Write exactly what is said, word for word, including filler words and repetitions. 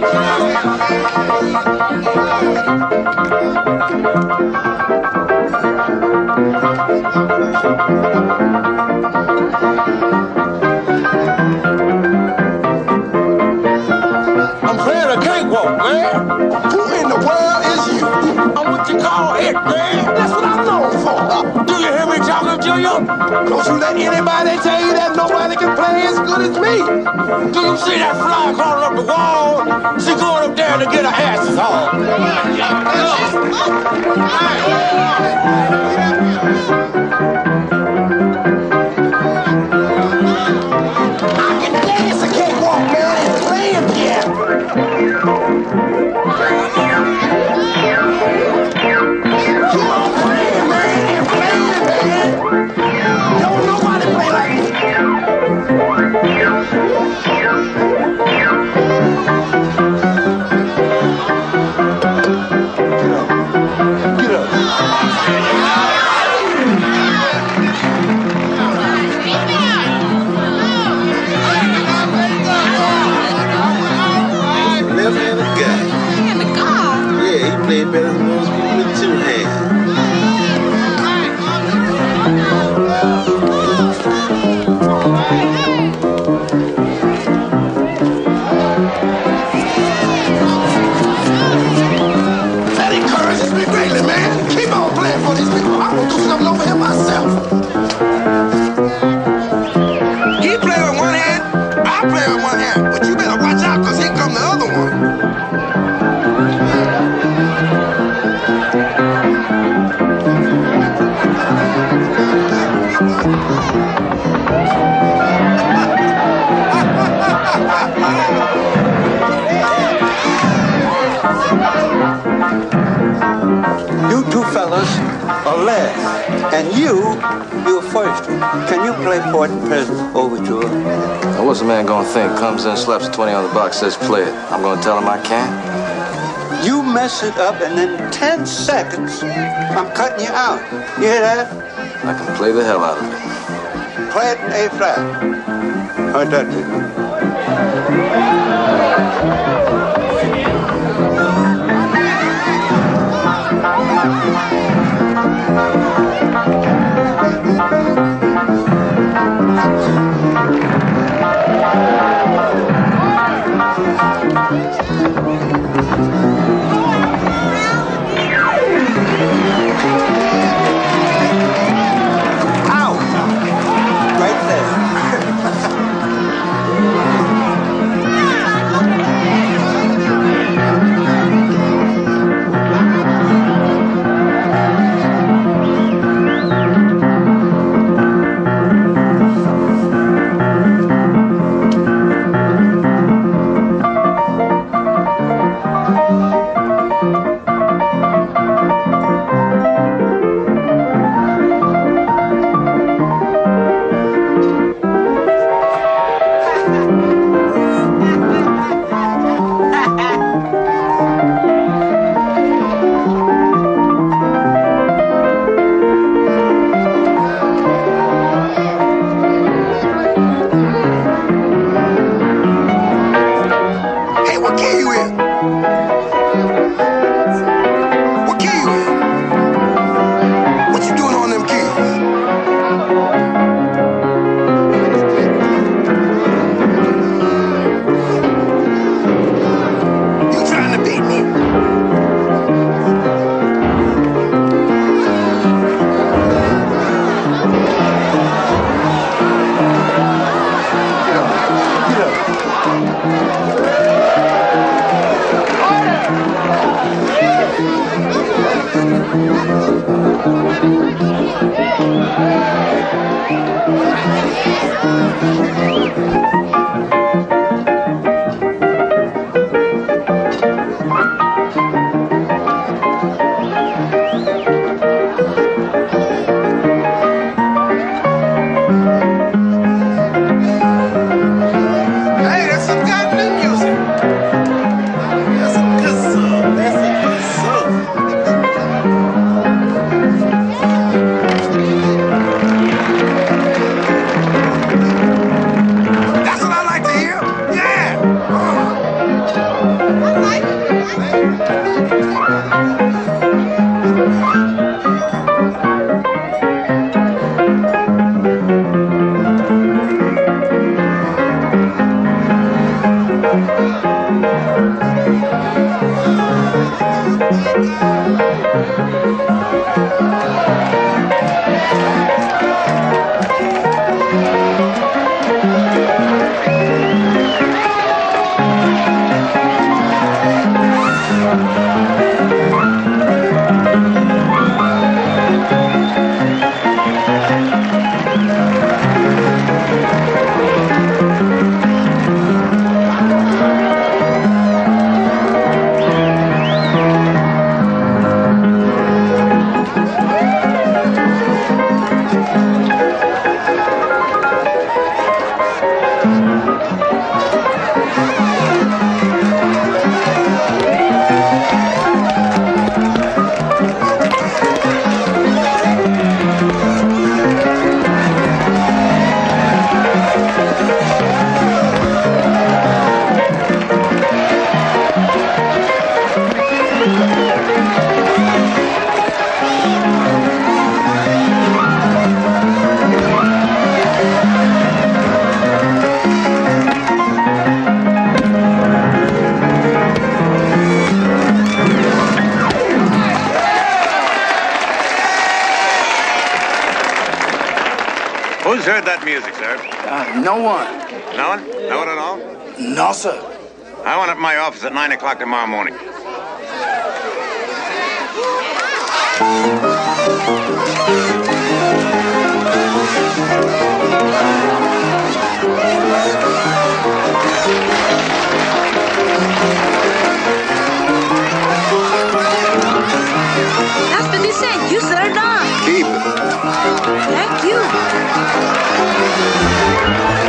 Don't you let anybody tell you that nobody can play as good as me. Do you see that fly crawling up the wall? She going up there to get her asses off. I can dance a cakewalk, man, and play a piano. Come on, play it, man, and play it, man. Don't nobody play like me. Get up. Get up. Left-handed guy. Left-handed guy? Yeah, he played better than most people with two hands. That encourages me greatly, man. Keep on playing for these people. I'm gonna do something over here myself. He play with one hand, I play with one hand. But you better watch out, cause here come the other one. You two fellas are last, and you, you're first. Can you play for the Peasant Overture? Now what's a man gonna think? Comes in, slaps twenty on the box, says play it. I'm gonna tell him I can't? You mess it up, and in ten seconds, I'm cutting you out. You hear that? I can play the hell out of it. Play it in A flat. How'd that do? That's Who's heard that music, sir? Uh, no one. No one? No one at all? No, sir. I want it in my office at nine o'clock tomorrow morning. That's fifty-cent. You served on. Keep it. Thank you.